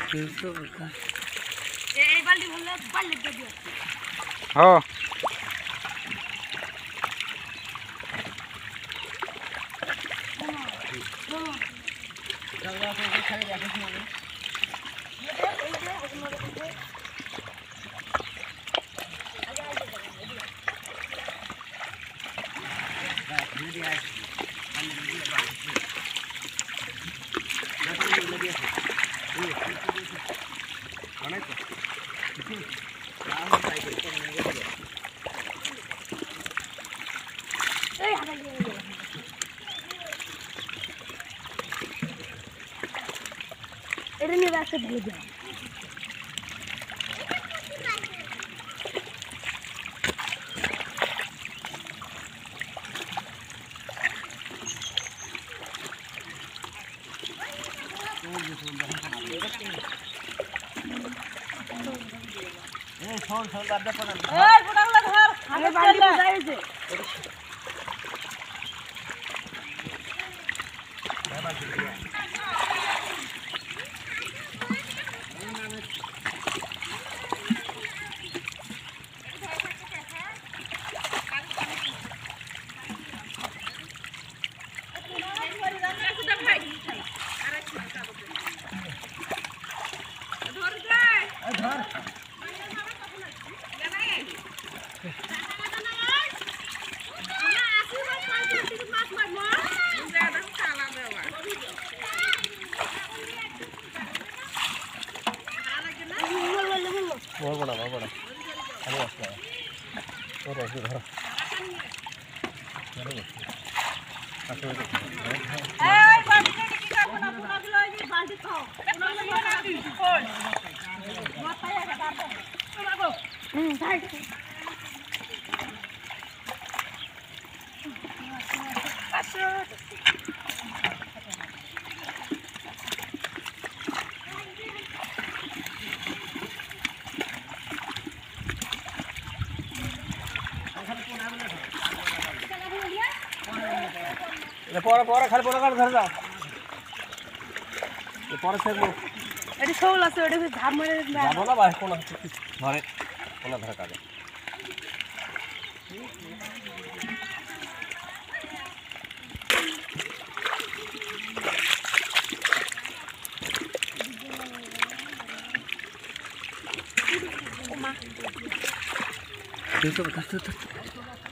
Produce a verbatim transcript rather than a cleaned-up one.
এই বালতি ভরলে বালতি দিয়ে দিও। হ্যাঁ এটা নিয়ে রাখতে দিয়ে দাও। এই শোন শোন দাদা পড়া এই গোটাগুলো ধর আমি বালতি বসাইছে বড় বড় বড় আরে আসলে ওরে ওরে ধর এই বালতি কি করব না পুনাগুলো এই বালতি খাও পুনাগুলো না দিই কোন মাথায় আগা দাও পুনাগো হুম তাই আসো পরে পরে খালি পরে কাট ধরে দাও পরে থাকবো এটি শোল আছে ওটা ধাপ মেরে যাবো না ভাই কোন ধরে কোন ধরে কাটে Tuh, tuh, tuh, tuh.